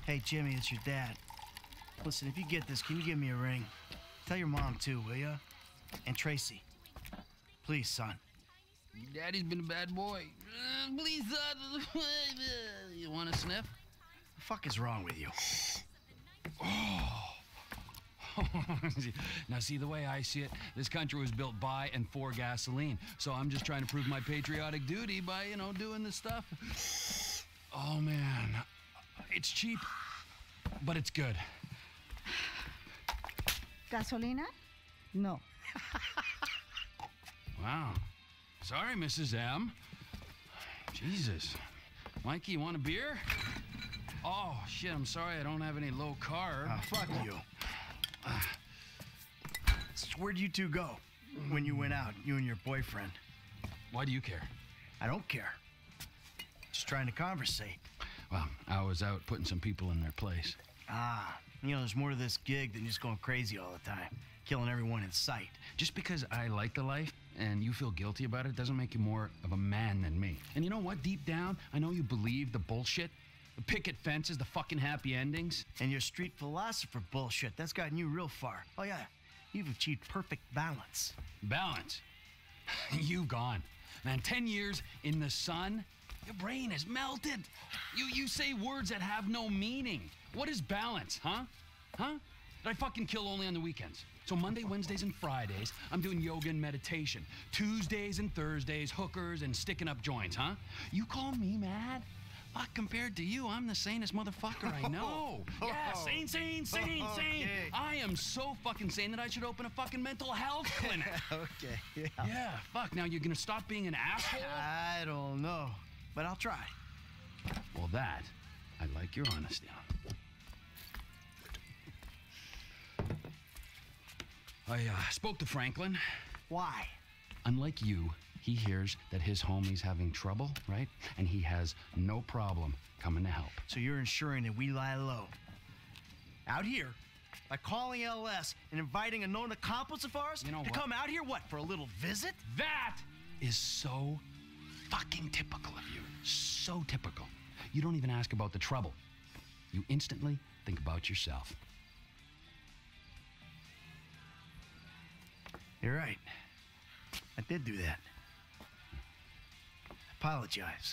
Hey, Jimmy, it's your dad. Listen, if you get this, can you give me a ring? Tell your mom, too, will ya? And Tracy. Please, son. Your daddy's been a bad boy. Please, son. You want a sniff? The fuck is wrong with you? Oh. Now, see, the way I see it, this country was built by and for gasoline. So I'm just trying to prove my patriotic duty by, doing this stuff. Oh, man. It's cheap, but it's good. Gasolina? No. Wow. Sorry, Mrs. M. Jesus. Mikey, you want a beer? Oh, shit, I'm sorry I don't have any low carb. Fuck you. So where'd you two go when you went out, you and your boyfriend? Why do you care? I don't care. Just trying to conversate. Well, I was out putting some people in their place. There's more to this gig than just going crazy all the time, killing everyone in sight. Just because I like the life and you feel guilty about it doesn't make you more of a man than me. And you know what? Deep down, I know you believe the bullshit. The picket fences, the fucking happy endings. And your street philosopher bullshit, that's gotten you real far. Oh, yeah, you've achieved perfect balance. Balance? You've gone. Man, 10 years in the sun, your brain is melted. You say words that have no meaning. What is balance, huh? Huh? Did I fucking kill only on the weekends? So Monday, Wednesdays, and Fridays, I'm doing yoga and meditation. Tuesdays and Thursdays, hookers and sticking up joints, huh? You call me mad? Fuck, compared to you, I'm the sanest motherfucker I know. Yeah, sane. Okay. I am so fucking sane that I should open a fucking mental health clinic. Okay, yeah. Yeah, fuck, now you're gonna stop being an asshole? I don't know, but I'll try. Well, that, I like your honesty on. I spoke to Franklin. Why? Unlike you, he hears that his homie's having trouble, right? And he has no problem coming to help. So you're ensuring that we lie low. Out here, by calling LS and inviting a known accomplice of ours to come out here, what, for a little visit? That is so fucking typical of you. So typical. You don't even ask about the trouble. You instantly think about yourself. You're right. I did do that. Apologize.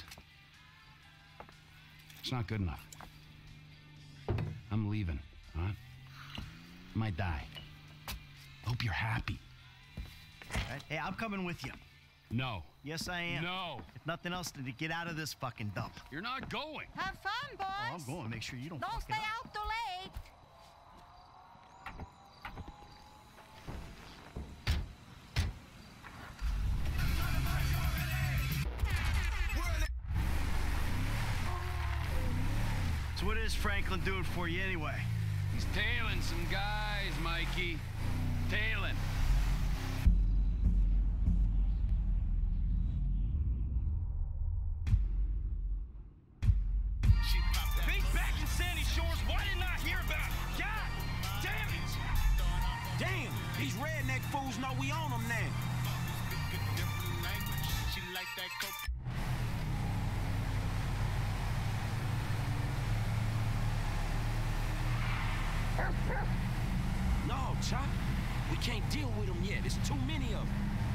It's not good enough. I'm leaving, all right? I might die. Hope you're happy. Right? Hey, I'm coming with you. No. Yes, I am. No. If nothing else, to get out of this fucking dump. You're not going. Have fun, boys. Oh, I'm going. Make sure you don't Don't fuck stay it up. out too late. So what is Franklin doing for you anyway? He's tailing some guys, Mikey. Tailing. Big back in Sandy Shores, why didn't I hear about it? God damn it! Damn, these redneck fools know we own them now. She like that coke. No, Chop, we can't deal with them yet. There's too many of them.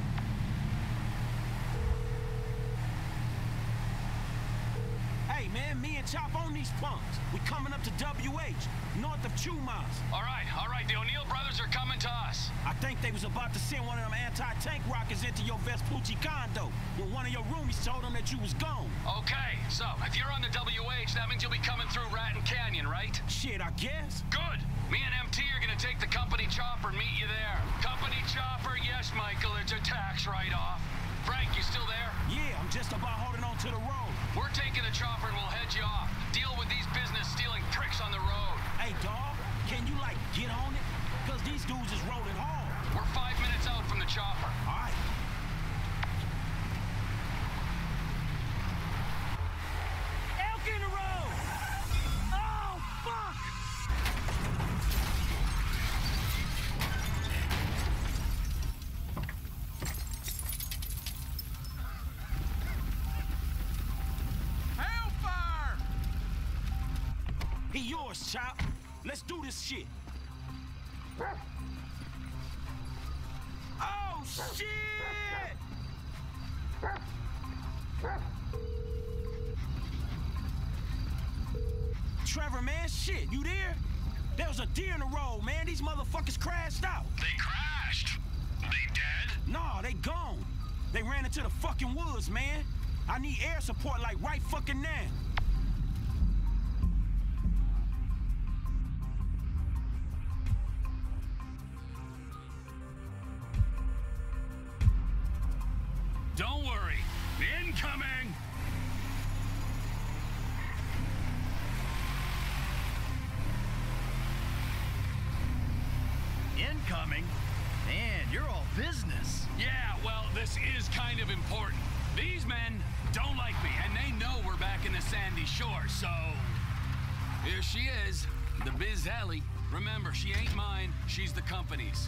Hey, man, me and Chop own these punks. We coming up to WH, north of Chumas. All right. The O'Neill brothers are coming to us. I think they was about to send one of them anti-tank rockets into your Vespucci condo when one of your roomies told them that you was gone. Okay, so if you're on the WH, that means you'll be coming through Ratton Canyon, right? Shit, I guess. Good. Me and MT are gonna take the company chopper and meet you there. Company chopper, yes, Michael, it's a tax write-off. Frank, you still there? Yeah, I'm just about holding on to the road. We're taking the chopper and we'll head you off. Deal with these business-stealing pricks on the road. Hey, dawg, can you, get on it? Because these dudes is rolling hard. We're 5 minutes out from the chopper. All right. Elk in the road! Oh, fuck! Hellfire! He yours, Chop. Let's do this shit. Oh, shit! Trevor, man, shit, you there? There was a deer in the road, man. These motherfuckers crashed out. They crashed? They dead? Nah, they gone. They ran into the fucking woods, man. I need air support like right fucking now. Don't worry. Incoming! Incoming? Man, you're all business. Yeah, well, this is kind of important. These men don't like me, and they know we're back in the sandy shore, so... Here she is, the Biz Alley. Remember, she ain't mine, she's the company's.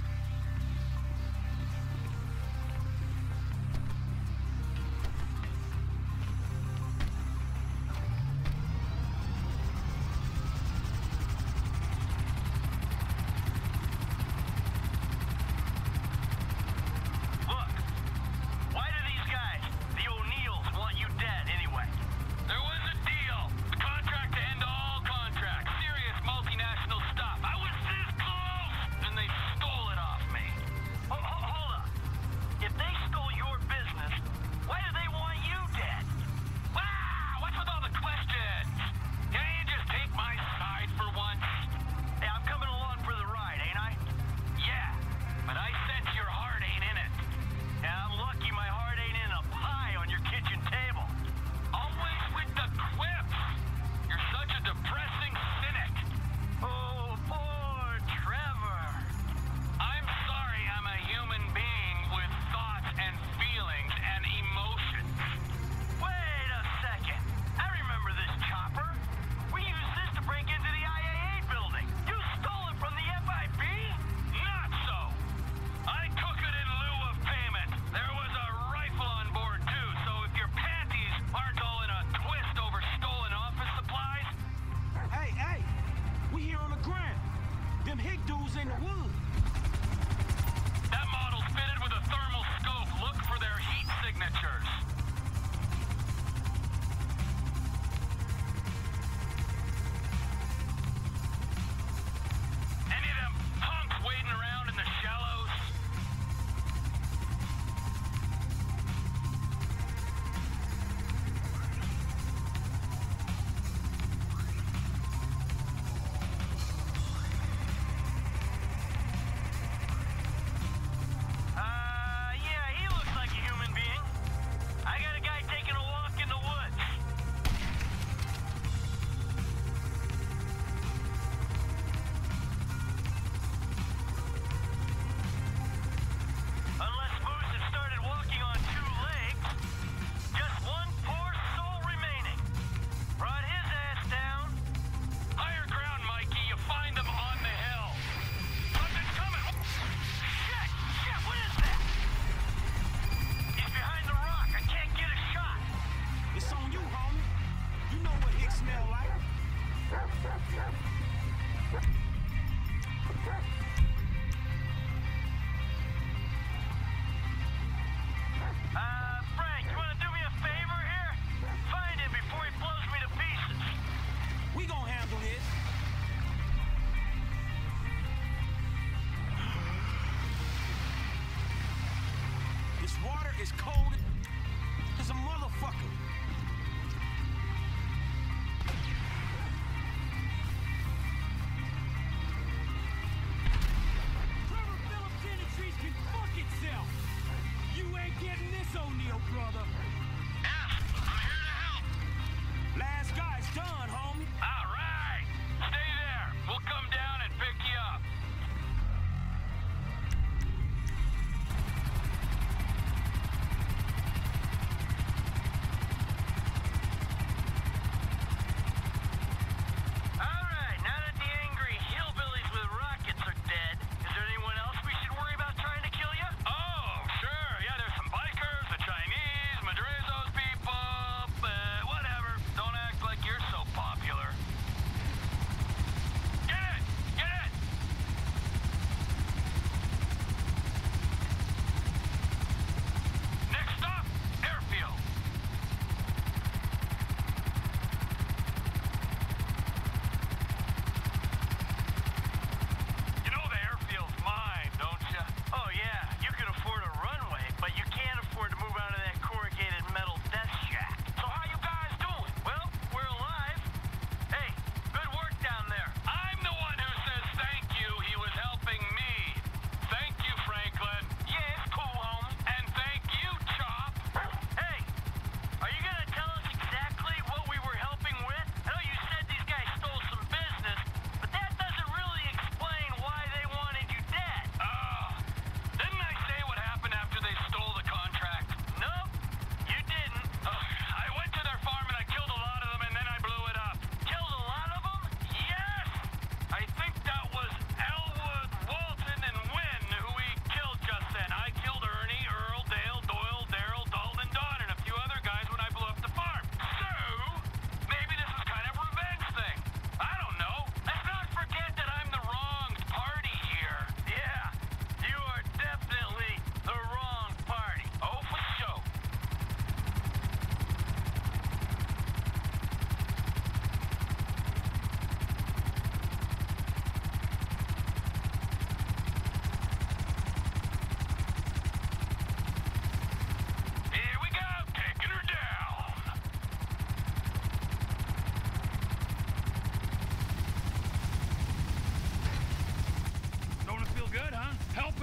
Is cold as a motherfucker. Trevor Phillips Industries can fuck itself. You ain't getting this, O'Neal, brother. F, I'm here to help. Last guy's done, homie. All right. Stay there. We'll come down and pick you up.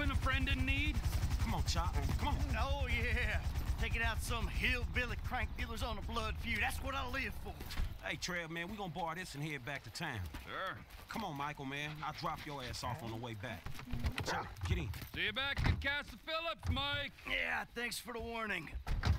helping a friend in need? Come on, Chop. Come on. Oh, yeah. Taking out some hillbilly crank dealers on a blood feud. That's what I live for. Hey, Trev, man, we gonna borrow this and head back to town. Sure. Come on, Michael, man. I'll drop your ass off on the way back. Chop, get in. See you back at Castle Phillips, Mike. Yeah, thanks for the warning.